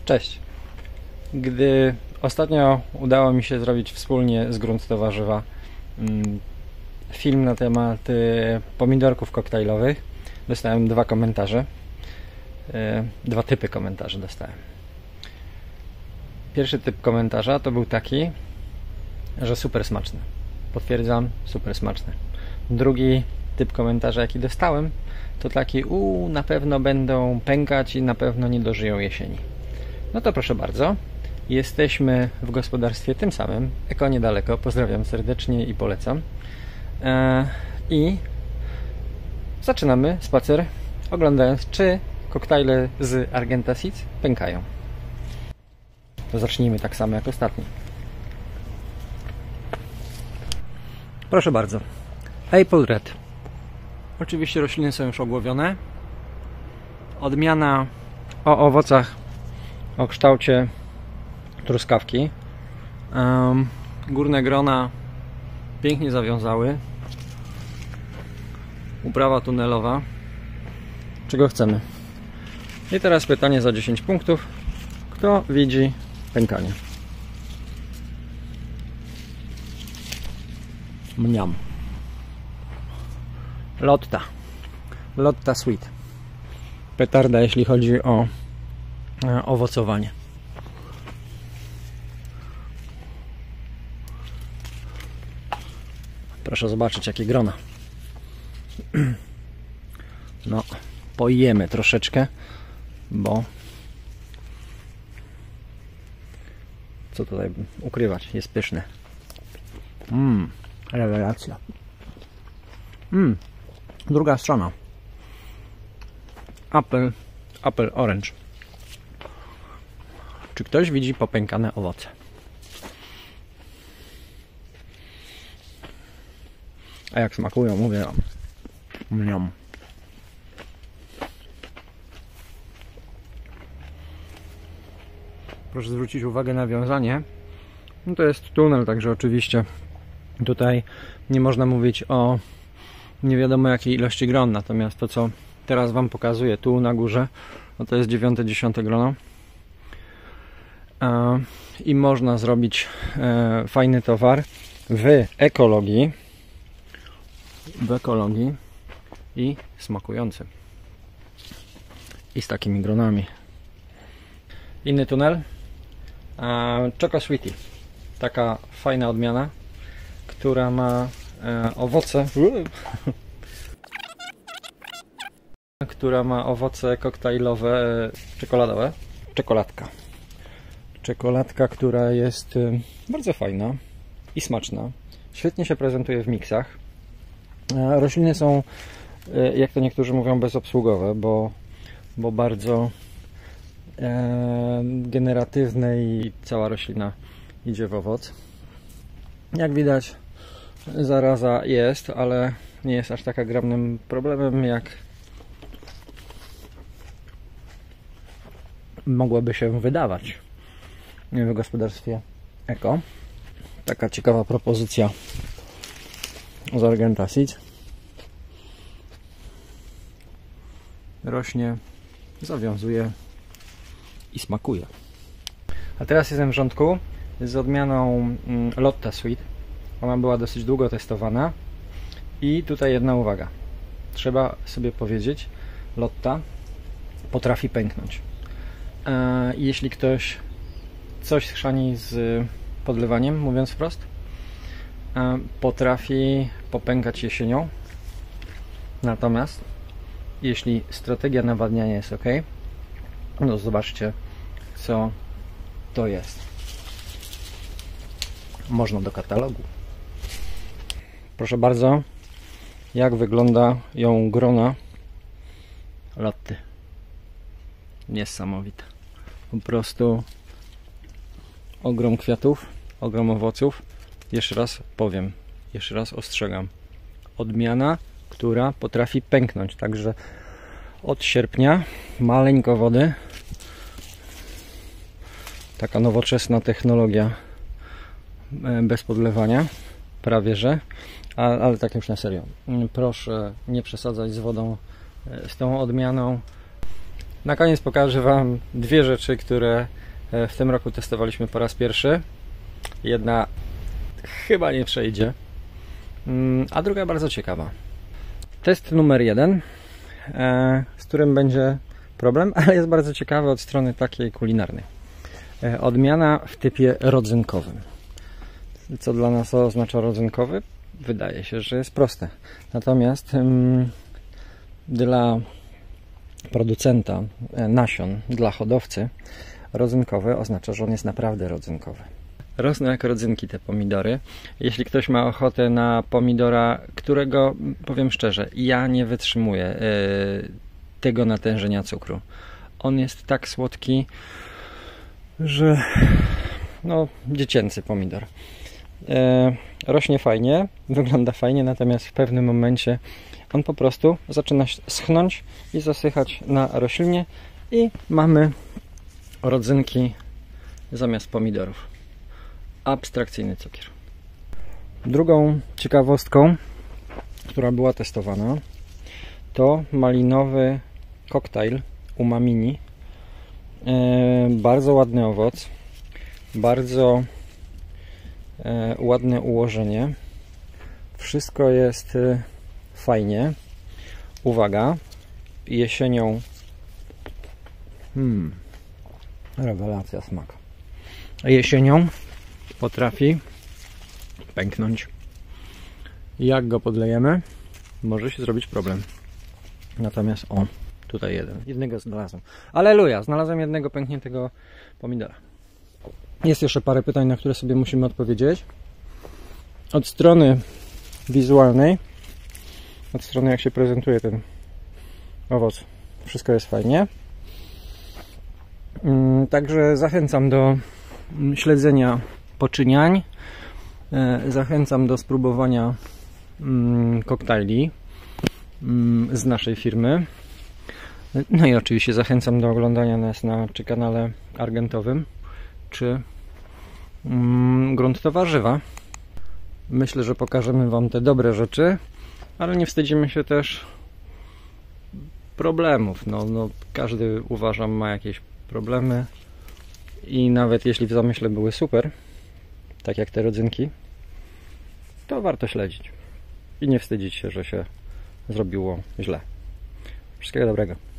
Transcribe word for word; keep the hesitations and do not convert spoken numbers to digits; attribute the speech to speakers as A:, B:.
A: Cześć! Gdy ostatnio udało mi się zrobić wspólnie z Grunt to Warzywa film na temat pomidorków koktajlowych, dostałem dwa komentarze. Dwa typy komentarzy dostałem. Pierwszy typ komentarza to był taki, że super smaczne. Potwierdzam, super smaczne. Drugi typ komentarza, jaki dostałem, to taki, u na pewno będą pękać i na pewno nie dożyją jesieni. No to proszę bardzo, jesteśmy w gospodarstwie tym samym, Eko niedaleko, pozdrawiam serdecznie i polecam. Eee, I zaczynamy spacer, oglądając, czy koktajle z Argenta Seeds pękają. To zacznijmy tak samo jak ostatni. Proszę bardzo, Apple Red. Oczywiście rośliny są już ogłowione. Odmiana o owocach o kształcie truskawki. Um, górne grona pięknie zawiązały. Uprawa tunelowa. Czego chcemy? I teraz pytanie za dziesięć punktów. Kto widzi pękanie? Mniam. Lotta. Lotta Sweet. Petarda, jeśli chodzi o e, owocowanie. Proszę zobaczyć, jakie grona. No, pojemy troszeczkę, bo co tutaj ukrywać, jest pyszne. Mmm, rewelacja. Mmm, druga strona. Apple, apple orange. Czy ktoś widzi popękane owoce? A jak smakują, mówię wam. Mniam. Proszę zwrócić uwagę na wiązanie. No to jest tunel, także oczywiście tutaj nie można mówić o nie wiadomo jakiej ilości gron, natomiast to, co teraz wam pokazuję tu na górze, no to jest dziewiąte, dziesiąte grono. I można zrobić fajny towar w ekologii w ekologii i smakujący i z takimi gronami. Inny tunel, Choco Sweetie, taka fajna odmiana, która ma owoce która ma owoce koktajlowe czekoladowe. Czekoladka. Czekoladka, która jest bardzo fajna i smaczna. Świetnie się prezentuje w miksach. Rośliny są, jak to niektórzy mówią, bezobsługowe, bo, bo bardzo e, generatywne i cała roślina idzie w owoc. Jak widać, zaraza jest, ale nie jest aż tak ogromnym problemem, jak mogłoby się wydawać w gospodarstwie Eko. Taka ciekawa propozycja z Argenta Seeds. Rośnie, zawiązuje i smakuje. A teraz jestem w rządku z odmianą Lotta Sweet. Ona była dosyć długo testowana. I tutaj jedna uwaga. Trzeba sobie powiedzieć, Lotta potrafi pęknąć. Jeśli ktoś coś chrzani z podlewaniem, mówiąc wprost, potrafi popękać jesienią. Natomiast jeśli strategia nawadniania jest ok, no zobaczcie, co to jest. Można do katalogu. Proszę bardzo, jak wygląda ją grona Lotty. Niesamowite. Po prostu ogrom kwiatów, ogrom owoców. Jeszcze raz powiem, jeszcze raz ostrzegam. Odmiana, która potrafi pęknąć. Także od sierpnia maleńko wody. Taka nowoczesna technologia bez podlewania. Prawie że. Ale tak już na serio. Proszę nie przesadzać z wodą z tą odmianą. Na koniec pokażę Wam dwie rzeczy, które w tym roku testowaliśmy po raz pierwszy. Jedna chyba nie przejdzie, a druga bardzo ciekawa. Test numer jeden, z którym będzie problem, ale jest bardzo ciekawy od strony takiej kulinarnej. Odmiana w typie rodzynkowym. Co dla nas oznacza rodzynkowy? Wydaje się, że jest proste. Natomiast ym, dla producenta nasion, dla hodowcy, rodzynkowy oznacza, że on jest naprawdę rodzynkowy. Rosną jak rodzynki te pomidory. Jeśli ktoś ma ochotę na pomidora, którego, powiem szczerze, ja nie wytrzymuję yy, tego natężenia cukru. On jest tak słodki, że no, dziecięcy pomidor. Yy, rośnie fajnie, wygląda fajnie, natomiast w pewnym momencie on po prostu zaczyna schnąć i zasychać na roślinie i mamy rodzynki zamiast pomidorów. Abstrakcyjny cukier. Drugą ciekawostką, która była testowana, to malinowy koktajl umamini. E, bardzo ładny owoc, bardzo e, ładne ułożenie. Wszystko jest e, fajnie. Uwaga, jesienią hmm, rewelacja smak. Jesienią potrafi pęknąć. Jak go podlejemy, może się zrobić problem. Natomiast o, tutaj jeden. Jednego znalazłem. Aleluja, znalazłem jednego pękniętego pomidora. Jest jeszcze parę pytań, na które sobie musimy odpowiedzieć. Od strony wizualnej, od strony jak się prezentuje ten owoc, wszystko jest fajnie. Także zachęcam do śledzenia poczyniań. Zachęcam do spróbowania koktajli z naszej firmy. No i oczywiście zachęcam do oglądania nas na czy kanale argentowym, czy Grunt to Warzywa. Myślę, że pokażemy Wam te dobre rzeczy, ale nie wstydzimy się też problemów. No, no, każdy, uważam, ma jakieś problemy i nawet jeśli w zamyśle były super, tak jak te rodzynki, to warto śledzić i nie wstydzić się, że się zrobiło źle. Wszystkiego dobrego.